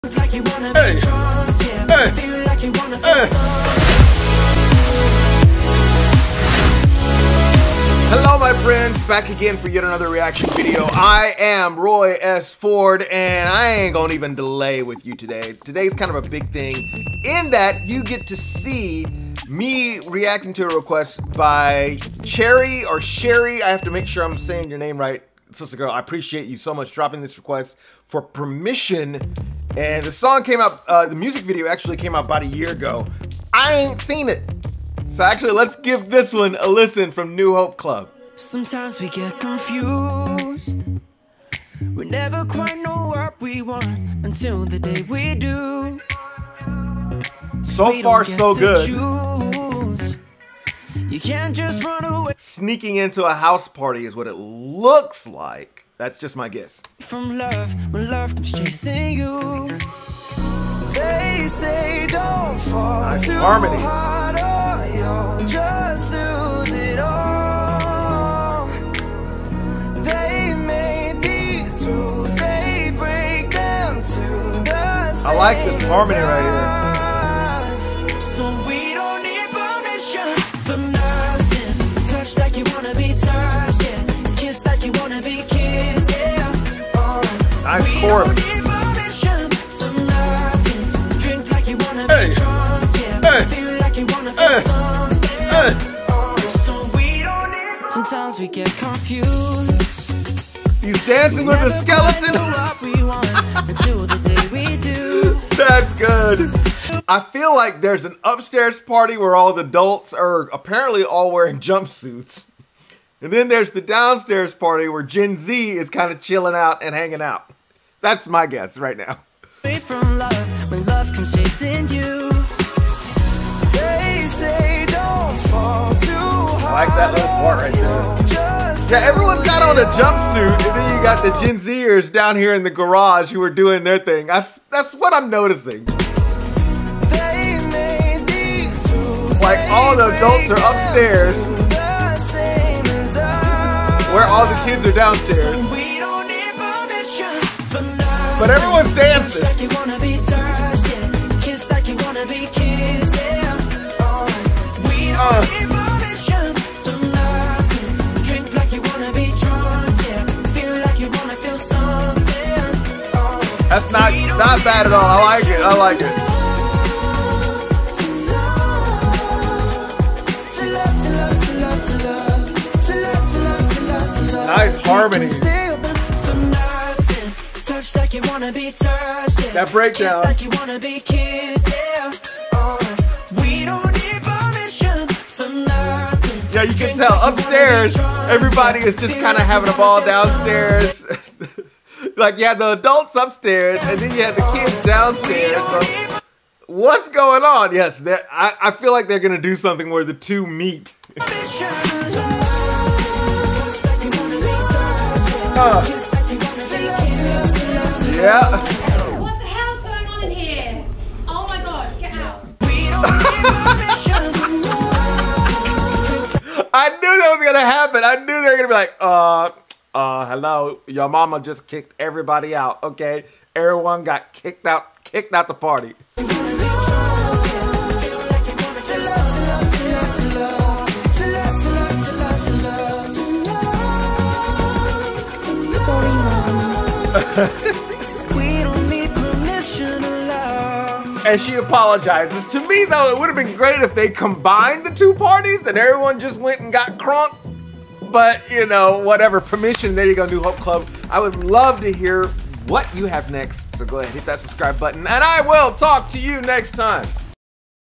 Hello my friends, back again for yet another reaction video. I am Roy S. Ford and I ain't gonna even delay with you today. Today's kind of a big thing in that you get to see me reacting to a request by Cherry or Sherry. I have to make sure I'm saying your name right. Sister girl, I appreciate you so much dropping this request for permission. And the song came out, the music video actually came out about a year ago. I ain't seen it. So actually, let's give this one a listen from New Hope Club. Sometimes we get confused. We never quite know what we want until the day we do. So far, so good. You can't just run away. Sneaking into a house party is what it looks like. That's just my guess. From love, when love comes chasing you. They say don't fall nice too harmonies. hard or you'll just lose it all. They made these rules, they break them to the same. I like this harmony right here. So we don't need permission for nothing. Touch like you wanna be touched, yeah. Kiss like you wanna be kissed, yeah. Nice chorus. Sometimes we get confused. He's dancing with a skeleton. That's good. I feel like there's an upstairs party where all the adults are apparently all wearing jumpsuits. And then there's the downstairs party where Gen Z is kind of chilling out and hanging out. That's my guess right now. From love, when love comes chasing you. They say don't fall too hard. I like that little part right there. Yeah, everyone's got on a jumpsuit, and then you got the Gen Zers down here in the garage who are doing their thing. That's what I'm noticing. Like all the adults are upstairs, where all the kids are downstairs. But everyone's dancing. That's not bad at all. I like it. I like it. Nice harmony. That breakdown. Yeah, you can tell upstairs, everybody is just kind of having a ball downstairs. Like you had the adults upstairs, and then you had the kids downstairs. So what's going on? Yes, I feel like they're gonna do something where the two meet. Yeah. What the hell's going on in here? Oh my god, get out. I knew that was gonna happen. I knew they were gonna be like, hello, your mama just kicked everybody out, okay? Everyone got kicked out the party. We don't need permission to love. And she apologizes. To me, though, it would have been great if they combined the two parties and everyone just went and got crunk. But, you know, whatever. Permission. There you go, New Hope Club. I would love to hear what you have next. So go ahead, hit that subscribe button. And I will talk to you next time.